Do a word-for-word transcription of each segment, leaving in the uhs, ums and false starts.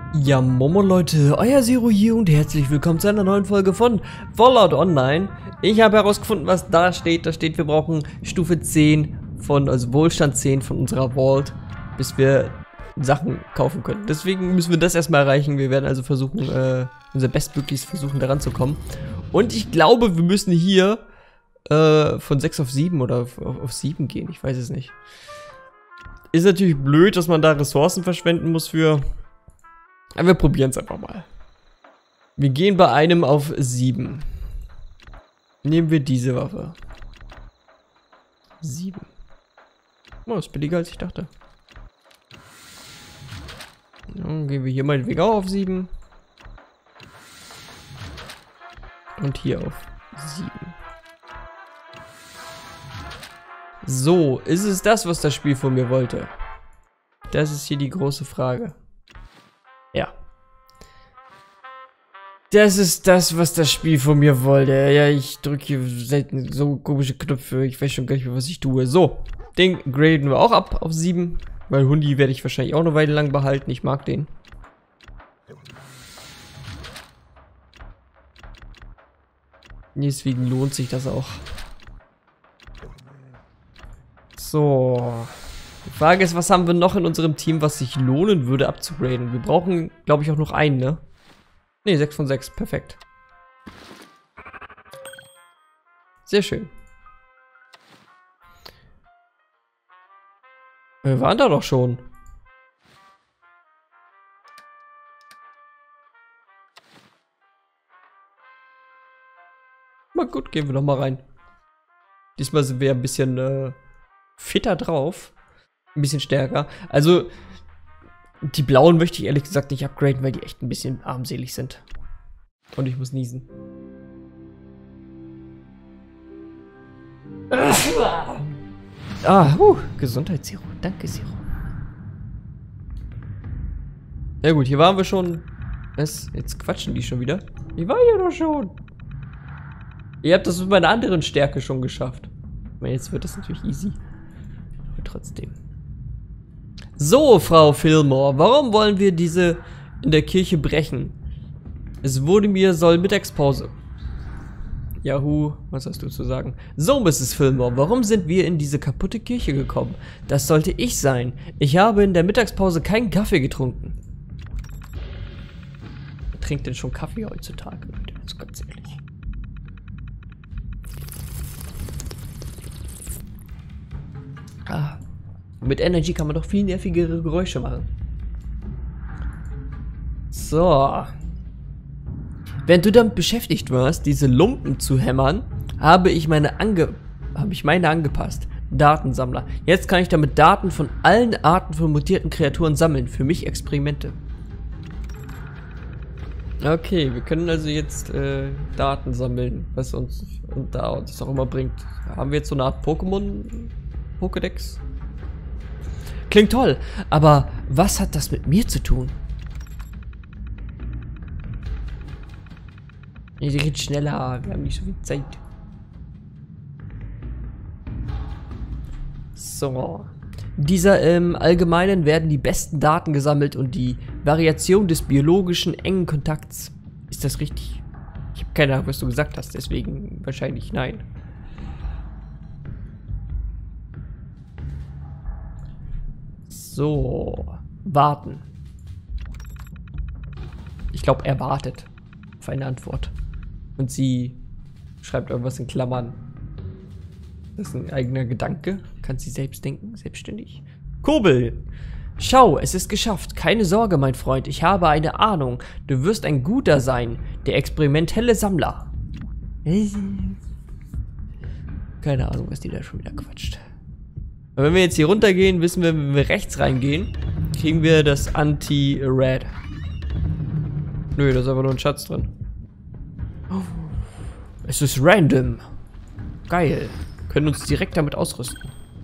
Ja, Momo Leute, euer Zero hier und herzlich willkommen zu einer neuen Folge von Fallout Online. Ich habe herausgefunden, was da steht. Da steht, wir brauchen Stufe zehn von, also Wohlstand zehn von unserer Vault, bis wir Sachen kaufen können. Deswegen müssen wir das erstmal erreichen. Wir werden also versuchen, äh, unser Bestmöglichst versuchen, daran zu kommen. Und ich glaube, wir müssen hier äh, von sechs auf sieben oder auf, auf sieben gehen. Ich weiß es nicht. Ist natürlich blöd, dass man da Ressourcen verschwenden muss für... Aber wir probieren es einfach mal. Wir gehen bei einem auf sieben. Nehmen wir diese Waffe. sieben. Oh, ist billiger als ich dachte. Dann gehen wir hier meinetwegen auch auf sieben. Und hier auf sieben. So, ist es das, was das Spiel von mir wollte? Das ist hier die große Frage. Ja. Das ist das, was das Spiel von mir wollte. Ja, ich drücke hier selten so komische Knöpfe. Ich weiß schon gar nicht mehr, was ich tue. So, den graden wir auch ab auf sieben. Weil Hundi werde ich wahrscheinlich auch eine Weile lang behalten. Ich mag den. Deswegen lohnt sich das auch. So. Die Frage ist, was haben wir noch in unserem Team, was sich lohnen würde abzugraden? Wir brauchen, glaube ich, auch noch einen, ne? Ne, sechs von sechs. Perfekt. Sehr schön. Wir waren da doch schon. Mal gut, gehen wir noch mal rein. Diesmal sind wir ein bisschen äh, fitter drauf. Ein bisschen stärker. Also, die blauen möchte ich ehrlich gesagt nicht upgraden, weil die echt ein bisschen armselig sind. Und ich muss niesen. Ah, uh, Gesundheit, Zero. Danke, Zero. Ja gut, hier waren wir schon. Was? Jetzt quatschen die schon wieder. Ich war hier doch schon. Ihr habt das mit meiner anderen Stärke schon geschafft. Ich meine, jetzt wird das natürlich easy. Aber trotzdem. So, Frau Fillmore, warum wollen wir diese in der Kirche brechen? Es wurde mir, soll Mittagspause. Yahoo, was hast du zu sagen? So, Misses Fillmore, warum sind wir in diese kaputte Kirche gekommen? Das sollte ich sein. Ich habe in der Mittagspause keinen Kaffee getrunken. Wer trinkt denn schon Kaffee heutzutage? Also ganz ehrlich. Ah. Mit Energy kann man doch viel nervigere Geräusche machen. So. Während du damit beschäftigt warst, diese Lumpen zu hämmern, habe ich meine ange habe ich meine angepasst. Datensammler. Jetzt kann ich damit Daten von allen Arten von mutierten Kreaturen sammeln. Für mich Experimente. Okay, wir können also jetzt äh, Daten sammeln, was uns und da uns auch immer bringt. Haben wir jetzt so eine Art Pokémon Pokédex? Klingt toll, aber was hat das mit mir zu tun? Nee, die geht schneller, wir haben nicht so viel Zeit. So. Dieser im Allgemeinen werden die besten Daten gesammelt und die Variation des biologischen engen Kontakts. Ist das richtig? Ich habe keine Ahnung, was du gesagt hast, deswegen wahrscheinlich nein. So, warten. Ich glaube, er wartet auf eine Antwort. Und sie schreibt irgendwas in Klammern. Das ist ein eigener Gedanke. Kann sie selbst denken, selbstständig. Kurbel! Schau, es ist geschafft. Keine Sorge, mein Freund. Ich habe eine Ahnung. Du wirst ein guter sein. Der experimentelle Sammler. Keine Ahnung, was die da schon wieder quatscht. Aber wenn wir jetzt hier runtergehen, wissen wir, wenn wir rechts reingehen, kriegen wir das Anti-Red. Nö, da ist einfach nur ein Schatz drin. Oh. Es ist random. Geil. Wir können uns direkt damit ausrüsten.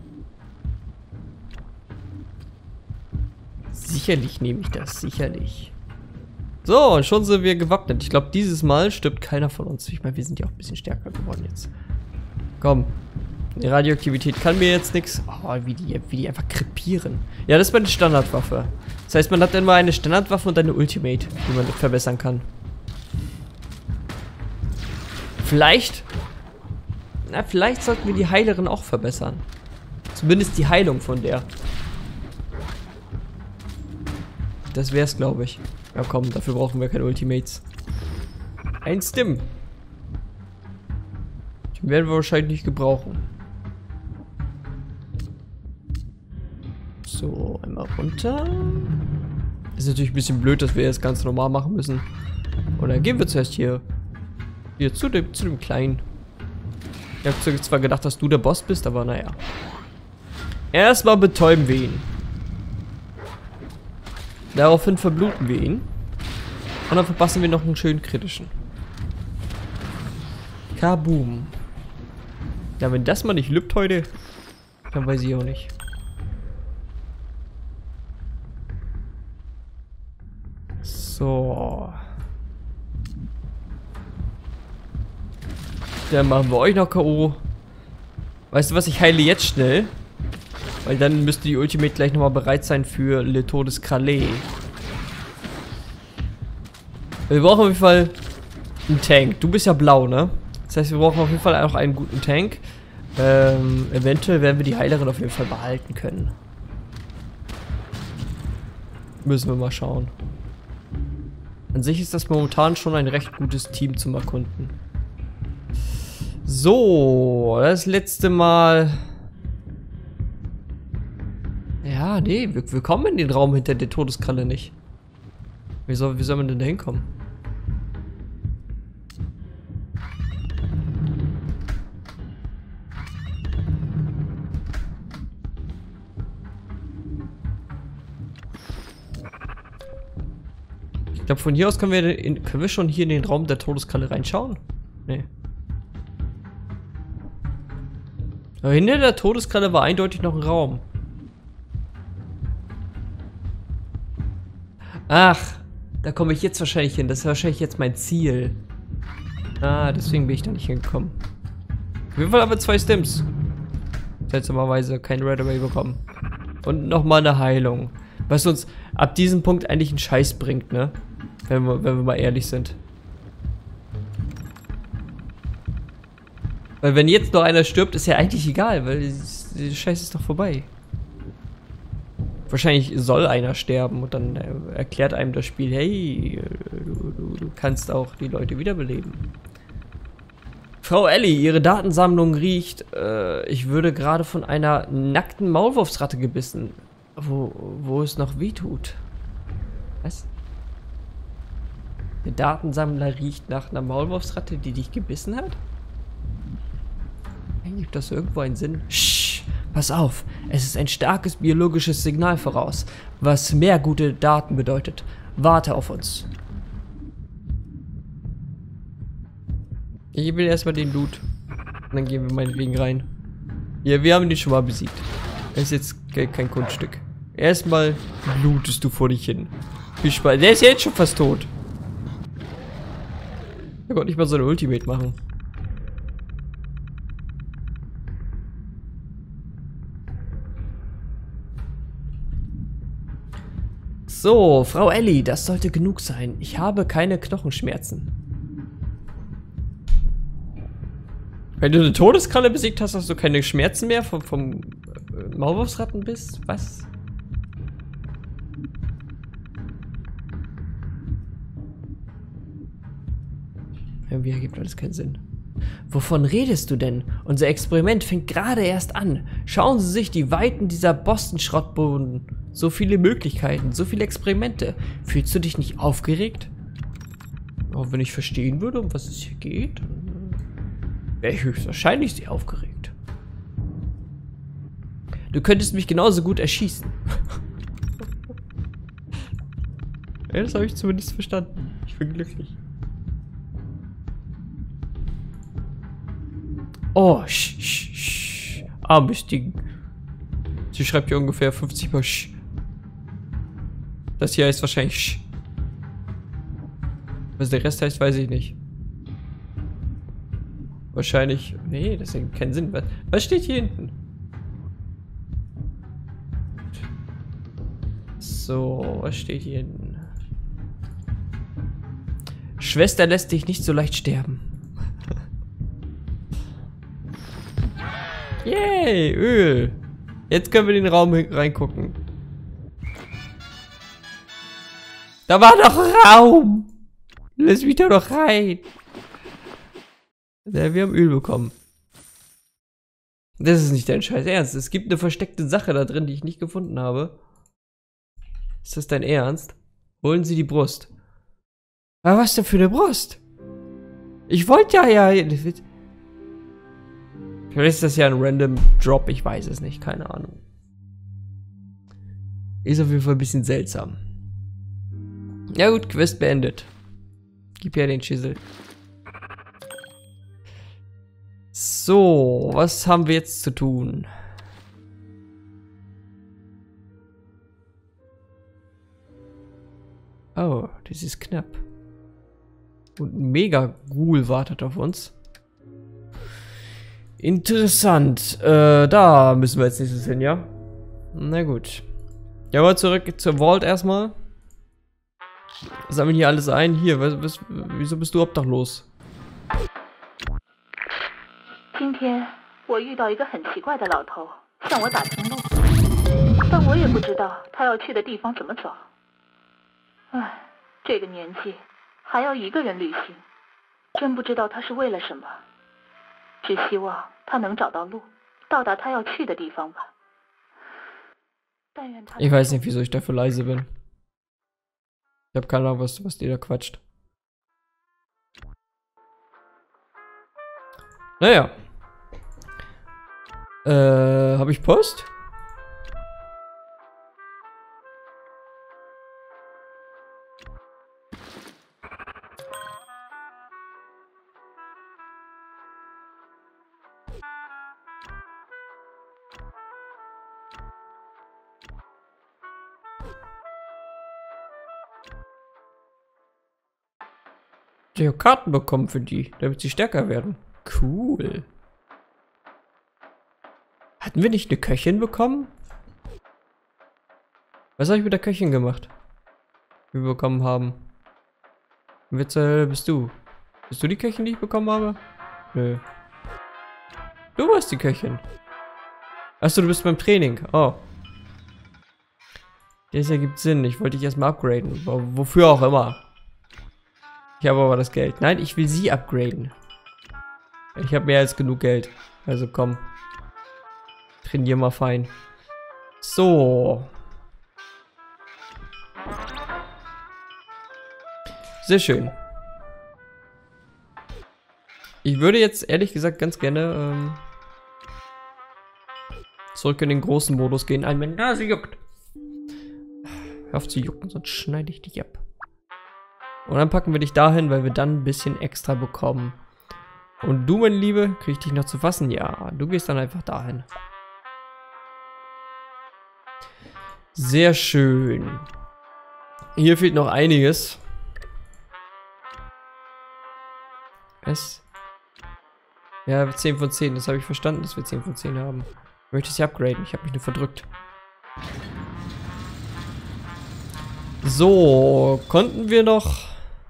Sicherlich nehme ich das, sicherlich. So, und schon sind wir gewappnet. Ich glaube, dieses Mal stirbt keiner von uns. Ich meine, wir sind ja auch ein bisschen stärker geworden jetzt. Komm. Die Radioaktivität kann mir jetzt nichts. Oh, wie die, wie die einfach krepieren. Ja, das ist meine Standardwaffe. Das heißt, man hat immer eine Standardwaffe und eine Ultimate, die man verbessern kann. Vielleicht. Na, vielleicht sollten wir die Heilerin auch verbessern. Zumindest die Heilung von der. Das wär's, glaube ich. Ja komm, dafür brauchen wir keine Ultimates. Ein Stim. Den werden wir wahrscheinlich nicht gebrauchen. So, einmal runter. Ist natürlich ein bisschen blöd, dass wir das ganz normal machen müssen. Und dann gehen wir zuerst hier. Hier zu dem, zu dem Kleinen. Ich habe zwar gedacht, dass du der Boss bist, aber naja. Erstmal betäuben wir ihn. Daraufhin verbluten wir ihn. Und dann verpassen wir noch einen schönen kritischen. Kaboom. Ja, wenn das mal nicht lübt heute, dann weiß ich auch nicht. So. Dann machen wir euch noch K O. Weißt du was, ich heile jetzt schnell. Weil dann müsste die Ultimate gleich nochmal bereit sein für Le Todeskralle. Wir brauchen auf jeden Fall einen Tank. Du bist ja blau, ne? Das heißt, wir brauchen auf jeden Fall auch einen guten Tank. Ähm, eventuell werden wir die Heilerin auf jeden Fall behalten können. Müssen wir mal schauen. An sich ist das momentan schon ein recht gutes Team zum Erkunden. So, das letzte Mal. Ja, nee, wir, wir kommen in den Raum hinter der Todeskralle nicht. Wie soll, wie soll man denn da hinkommen? Ich glaube, von hier aus können wir, in, können wir schon hier in den Raum der Todeskralle reinschauen? Nee. Aber hinter der Todeskralle war eindeutig noch ein Raum. Ach, da komme ich jetzt wahrscheinlich hin. Das ist wahrscheinlich jetzt mein Ziel. Ah, deswegen bin ich da nicht hingekommen. Auf jeden Fall haben wir zwei Stims. Seltsamerweise kein Red Away bekommen. Und nochmal eine Heilung. Was uns ab diesem Punkt eigentlich einen Scheiß bringt, ne? Wenn wir, wenn wir mal ehrlich sind. Weil wenn jetzt noch einer stirbt, ist ja eigentlich egal, weil die Scheiße ist doch vorbei. Wahrscheinlich soll einer sterben und dann erklärt einem das Spiel, hey, du, du, du kannst auch die Leute wiederbeleben. Frau Ellie, ihre Datensammlung riecht, äh, ich würde gerade von einer nackten Maulwurfsratte gebissen, wo, wo es noch weh tut. Was? Der Datensammler riecht nach einer Maulwurfsratte, die dich gebissen hat? Gibt das irgendwo einen Sinn? Shh, pass auf, es ist ein starkes biologisches Signal voraus, was mehr gute Daten bedeutet. Warte auf uns. Ich will erstmal den Loot. Und dann gehen wir meinetwegen rein. Ja, wir haben den schon mal besiegt. Das ist jetzt kein Kunststück. Erstmal blutest du vor dich hin. Viel Spaß. Der ist jetzt schon fast tot. Er konnte nicht mal so eine Ultimate machen. So, Frau Ellie, das sollte genug sein. Ich habe keine Knochenschmerzen. Wenn du eine Todeskralle besiegt hast, hast du keine Schmerzen mehr vom, vom äh, Maulwurfsratten bist? Was? Irgendwie ergibt alles keinen Sinn. Wovon redest du denn? Unser Experiment fängt gerade erst an. Schauen Sie sich die Weiten dieser Boston-Schrottboden. So viele Möglichkeiten, so viele Experimente. Fühlst du dich nicht aufgeregt? Oh, wenn ich verstehen würde, um was es hier geht, wäre ich höchstwahrscheinlich sehr aufgeregt. Du könntest mich genauso gut erschießen. Ja, das habe ich zumindest verstanden. Ich bin glücklich. Oh, sch, sch, sch. Armes Ding. Sie schreibt hier ungefähr fünfzig Mal sch. Das hier heißt wahrscheinlich sch. Was der Rest heißt, weiß ich nicht. Wahrscheinlich... Nee, das ergibt keinen Sinn. Was, was steht hier hinten? So, was steht hier hinten? Schwester lässt dich nicht so leicht sterben. Yay, Öl. Jetzt können wir in den Raum reingucken. Da war doch Raum. Lass mich da doch rein. Ja, wir haben Öl bekommen. Das ist nicht dein Scheiß Ernst. Es gibt eine versteckte Sache da drin, die ich nicht gefunden habe. Ist das dein Ernst? Holen Sie die Brust. Aber was denn für eine Brust? Ich wollte ja ja... Vielleicht ist das ja ein random Drop, ich weiß es nicht, keine Ahnung. Ist auf jeden Fall ein bisschen seltsam. Ja gut, Quest beendet. Gib her den Schissel. So, was haben wir jetzt zu tun? Oh, das ist knapp. Und ein Mega-Ghoul wartet auf uns. Interessant. Äh, da müssen wir jetzt nächstes hin, ja? Na gut. Ja, aber zurück zur Vault erstmal. Sammeln hier alles ein. Hier, was, was, wieso bist du obdachlos? 今天我遇到一个很奇怪的老头，向我打听路，但我也不知道他要去的地方怎么走。唉，这个年纪还要一个人旅行，真不知道他是为了什么。只希望他能找到路，到达他要去的地方吧。但愿他。Ich weiß nicht, wieso ich dafür leise bin. Ich habe keine Ahnung, was, was die da quatscht. Naja. Äh, habe ich Post? Ich habe Karten bekommen für die, damit sie stärker werden. Cool. Hatten wir nicht eine Köchin bekommen? Was habe ich mit der Köchin gemacht? Die wir bekommen haben. Wer zur Hölle bist du? Bist du die Köchin, die ich bekommen habe? Nö. Du warst die Köchin. Achso, du bist beim Training. Oh. Das ergibt Sinn. Ich wollte dich erstmal upgraden. Wofür auch immer. Ich habe aber das Geld. Nein, ich will sie upgraden. Ich habe mehr als genug Geld. Also komm. Trainier mal fein. So. Sehr schön. Ich würde jetzt ehrlich gesagt ganz gerne ähm, zurück in den großen Modus gehen. Ein meine Nase juckt. Hör auf zu jucken, sonst schneide ich dich ab. Und dann packen wir dich dahin, weil wir dann ein bisschen extra bekommen. Und du, meine Liebe, krieg ich dich noch zu fassen? Ja, du gehst dann einfach dahin. Sehr schön. Hier fehlt noch einiges. Was? Ja, zehn von zehn. Das habe ich verstanden, dass wir zehn von zehn haben. Ich möchte sie upgraden. Ich habe mich nur verdrückt. So, konnten wir noch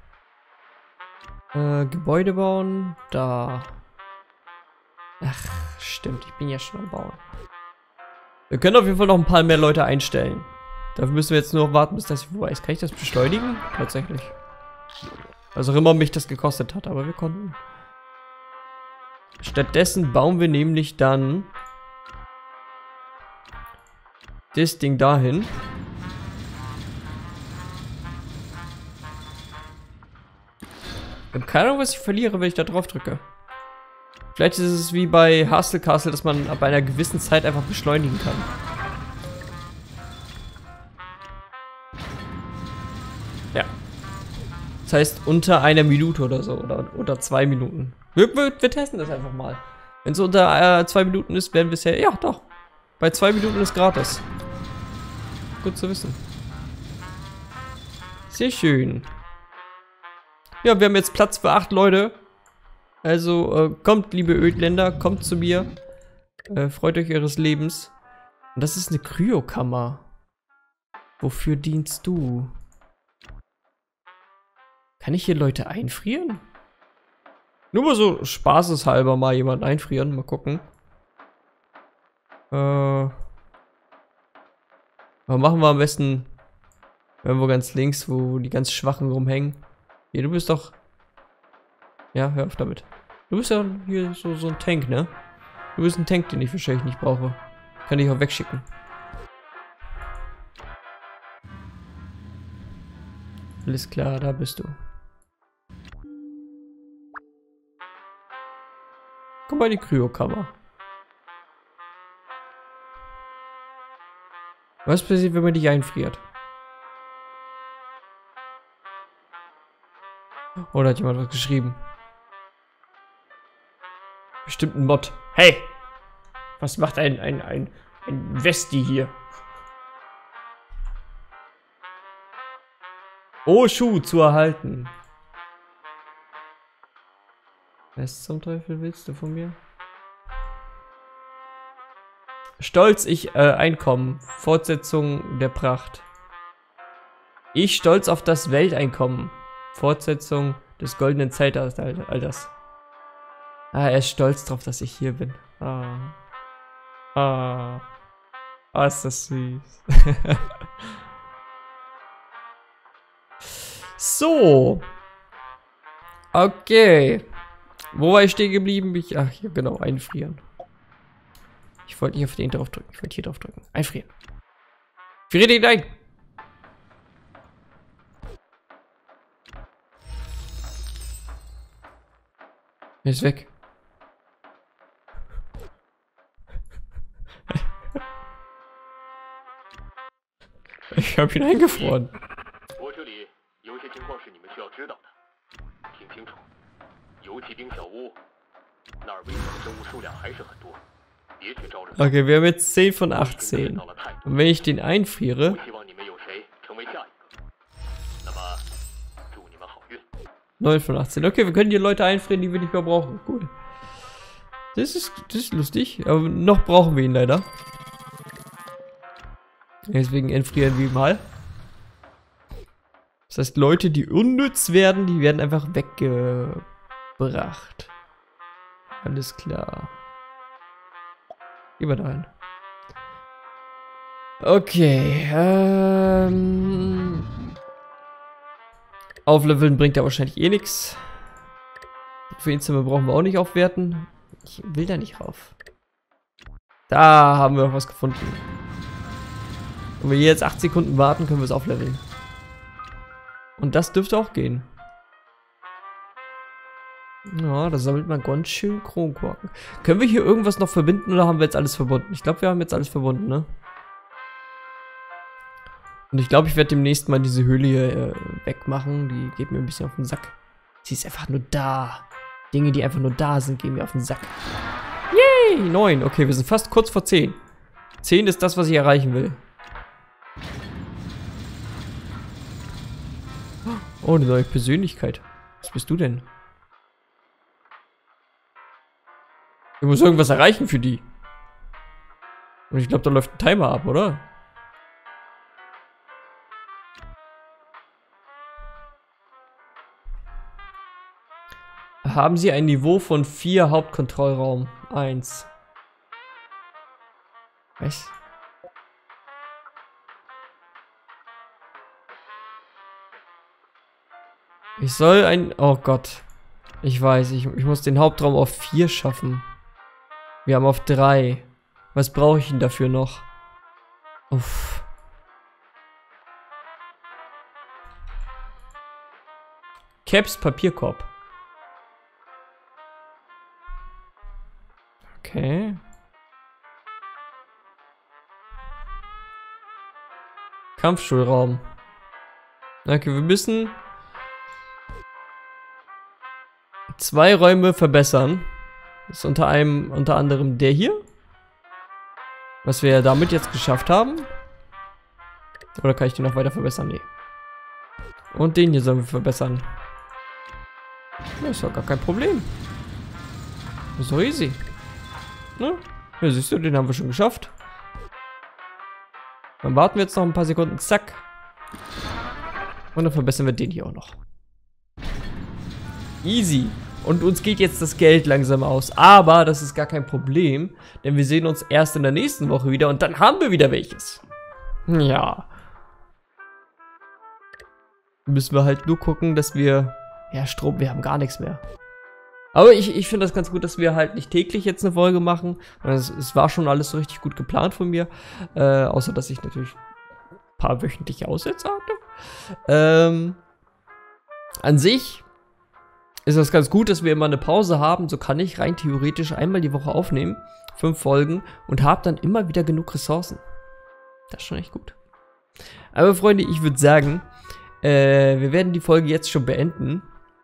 äh, Gebäude bauen? Da. Ach, stimmt. Ich bin ja schon am Bauen. Wir können auf jeden Fall noch ein paar mehr Leute einstellen. Dafür müssen wir jetzt nur noch warten, bis das vorbei ist. Kann ich das beschleunigen? Tatsächlich. Also auch immer mich das gekostet hat, aber wir konnten. Stattdessen bauen wir nämlich dann das Ding dahin. Ich habe keine Ahnung, was ich verliere, wenn ich da drauf drücke. Vielleicht ist es wie bei Hustle Castle, dass man ab einer gewissen Zeit einfach beschleunigen kann. Ja. Das heißt unter einer Minute oder so. Oder unter zwei Minuten. Wir, wir, wir testen das einfach mal. Wenn es unter äh, zwei Minuten ist, werden wir es ja... Ja, doch. Bei zwei Minuten ist gratis. Gut zu wissen. Sehr schön. Ja, wir haben jetzt Platz für acht Leute. Also, äh, kommt, liebe Ödländer, kommt zu mir. Äh, freut euch eures Lebens. Und das ist eine Kryokammer. Wofür dienst du? Kann ich hier Leute einfrieren? Nur mal so spaßeshalber mal jemanden einfrieren. Mal gucken. Äh. Aber machen wir am besten irgendwo ganz links, wo die ganz Schwachen rumhängen. Hier, du bist doch... Ja, hör auf damit. Du bist ja hier so, so ein Tank, ne? Du bist ein Tank, den ich wahrscheinlich nicht brauche. Kann ich auch wegschicken. Alles klar, da bist du. Komm mal in die Kryokammer. Was passiert, wenn man dich einfriert? Oder hat jemand was geschrieben? Bestimmt ein Mod. Hey! Was macht ein, ein, ein, ein Westi hier? Oh, Schuh zu erhalten. Was zum Teufel willst du von mir? Stolz, ich, äh, Einkommen. Fortsetzung der Pracht. Ich stolz auf das Welteinkommen. Fortsetzung des goldenen Zeitalters. Ah, er ist stolz drauf, dass ich hier bin. Ah. Ah. Ah, ist das süß. So. Okay. Wo war ich stehen geblieben? Ich, ach, hier, genau, einfrieren. Ich wollte nicht auf den drauf drücken. Ich wollte hier drauf drücken. Einfrieren. Friere ihn ein! Er ist weg. Ich habe ihn eingefroren. Okay, wir haben jetzt zehn von achtzehn. Und wenn ich den einfriere... neun von achtzehn. Okay, wir können hier Leute einfrieren, die wir nicht mehr brauchen. Cool. Das ist, das ist lustig. Aber noch brauchen wir ihn leider. Deswegen entfrieren wir ihn mal. Das heißt, Leute, die unnütz werden, die werden einfach weggebracht. Alles klar. Gehen wir da hin. Okay. Ähm... Aufleveln bringt ja wahrscheinlich eh nichts. Für ihn Zimmer brauchen wir auch nicht aufwerten. Ich will da nicht rauf. Da haben wir noch was gefunden. Wenn wir jetzt acht Sekunden warten, können wir es aufleveln. Und das dürfte auch gehen. Ja, da sammelt man ganz schön Kronkorken. Können wir hier irgendwas noch verbinden oder haben wir jetzt alles verbunden? Ich glaube, wir haben jetzt alles verbunden, ne? Und ich glaube, ich werde demnächst mal diese Höhle hier äh, wegmachen. Die geht mir ein bisschen auf den Sack. Sie ist einfach nur da. Dinge, die einfach nur da sind, gehen mir auf den Sack. Yay! neun. Okay, wir sind fast kurz vor zehn. zehn ist das, was ich erreichen will. Oh, eine neue Persönlichkeit. Was bist du denn? Ich muss irgendwas erreichen für die. Und ich glaube, da läuft ein Timer ab, oder? Haben Sie ein Niveau von vier Hauptkontrollraum? eins. Was? Ich soll ein... Oh Gott. Ich weiß, ich, ich muss den Hauptraum auf vier schaffen. Wir haben auf drei. Was brauche ich denn dafür noch? Uff. Caps Papierkorb. Okay. Kampfschulraum. Okay, wir müssen zwei Räume verbessern. Das ist unter einem, unter anderem der hier. Was wir ja damit jetzt geschafft haben. Oder kann ich den noch weiter verbessern? Nee. Und den hier sollen wir verbessern. Das ist doch gar kein Problem. So easy. Ne? Ja, siehst du, den haben wir schon geschafft. Dann warten wir jetzt noch ein paar Sekunden. Zack. Und dann verbessern wir den hier auch noch. Easy. Und uns geht jetzt das Geld langsam aus. Aber das ist gar kein Problem. Denn wir sehen uns erst in der nächsten Woche wieder. Und dann haben wir wieder welches. Ja. Müssen wir halt nur gucken, dass wir... Ja, Strom, wir haben gar nichts mehr. Aber ich, ich finde das ganz gut, dass wir halt nicht täglich jetzt eine Folge machen. Es, es war schon alles so richtig gut geplant von mir. Äh, außer, dass ich natürlich ein paar wöchentliche Aussätze hatte. Ähm, an sich ist das ganz gut, dass wir immer eine Pause haben. So kann ich rein theoretisch einmal die Woche aufnehmen. Fünf Folgen. Und habe dann immer wieder genug Ressourcen. Das ist schon echt gut. Aber Freunde, ich würde sagen, äh, wir werden die Folge jetzt schon beenden.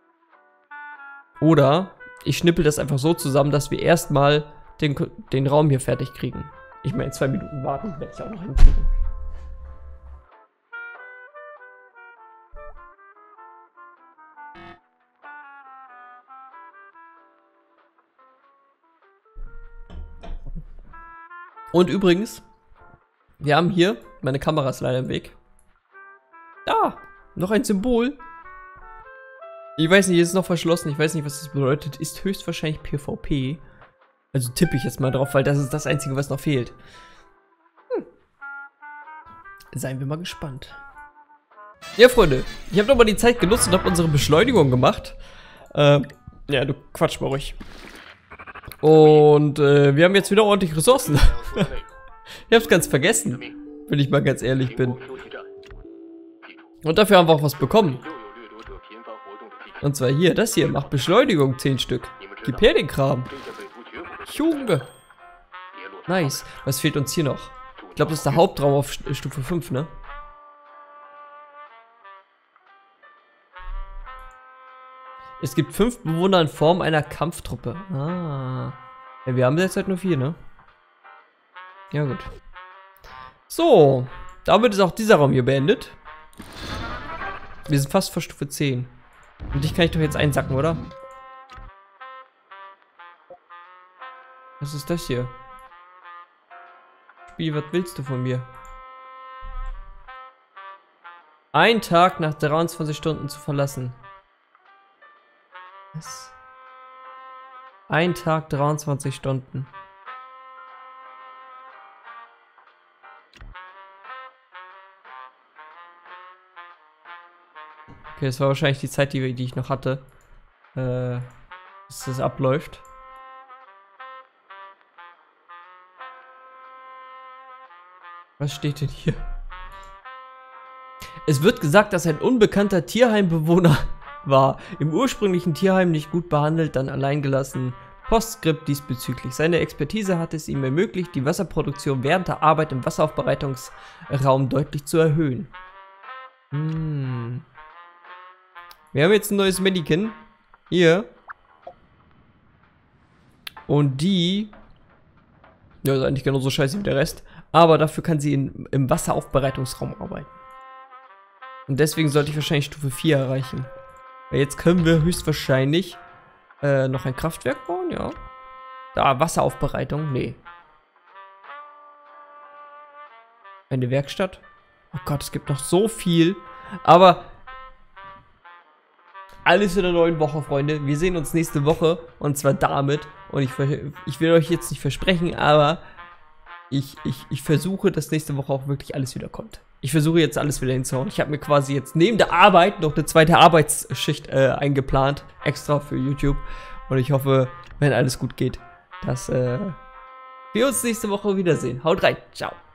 Oder ich schnippel das einfach so zusammen, dass wir erstmal den, den Raum hier fertig kriegen. Ich meine, zwei Minuten warten werde ich auch noch hinkriegen. Und übrigens, wir haben hier, meine Kamera ist leider im Weg. Da, noch ein Symbol. Ich weiß nicht, ist noch verschlossen. Ich weiß nicht, was das bedeutet. Ist höchstwahrscheinlich PvP. Also tippe ich jetzt mal drauf, weil das ist das Einzige, was noch fehlt. Hm. Seien wir mal gespannt. Ja, Freunde, ich habe nochmal die Zeit genutzt und habe unsere Beschleunigung gemacht. Ähm, ja, du quatsch mal ruhig. Und äh, wir haben jetzt wieder ordentlich Ressourcen. Ich hab's ganz vergessen, wenn ich mal ganz ehrlich bin. Und dafür haben wir auch was bekommen. Und zwar hier, das hier, macht Beschleunigung zehn Stück. Gib her den Kram. Junge. Nice. Was fehlt uns hier noch? Ich glaube, das ist der Hauptraum auf Stufe fünf, ne? Es gibt fünf Bewohner in Form einer Kampftruppe. Ah. Ja, wir haben derzeit nur vier, ne? Ja, gut. So. Damit ist auch dieser Raum hier beendet. Wir sind fast vor Stufe zehn. Und dich kann ich doch jetzt einsacken, oder? Was ist das hier? Spiel, was willst du von mir? Ein Tag nach dreiundzwanzig Stunden zu verlassen. Was? Ein Tag, dreiundzwanzig Stunden. Okay, das war wahrscheinlich die Zeit, die, die ich noch hatte, äh, bis das abläuft. Was steht denn hier? Es wird gesagt, dass ein unbekannter Tierheimbewohner war. Im ursprünglichen Tierheim nicht gut behandelt, dann allein gelassen. Postscript diesbezüglich. Seine Expertise hat es ihm ermöglicht, die Wasserproduktion während der Arbeit im Wasseraufbereitungsraum deutlich zu erhöhen. Hm. Wir haben jetzt ein neues Mannequin. Hier. Und die... Ja, ist eigentlich genauso scheiße wie der Rest. Aber dafür kann sie in, im Wasseraufbereitungsraum arbeiten. Und deswegen sollte ich wahrscheinlich Stufe vier erreichen. Weil jetzt können wir höchstwahrscheinlich äh, noch ein Kraftwerk bauen, ja. Da, Wasseraufbereitung, nee. Eine Werkstatt. Oh Gott, es gibt noch so viel. Aber... alles in der neuen Woche, Freunde. Wir sehen uns nächste Woche. Und zwar damit. Und ich, ich will euch jetzt nicht versprechen, aber ich, ich, ich versuche, dass nächste Woche auch wirklich alles wieder kommt. Ich versuche jetzt alles wieder hinzuhauen. Ich habe mir quasi jetzt neben der Arbeit noch eine zweite Arbeitsschicht äh, eingeplant. Extra für YouTube. Und ich hoffe, wenn alles gut geht, dass äh, wir uns nächste Woche wiedersehen. Haut rein. Ciao.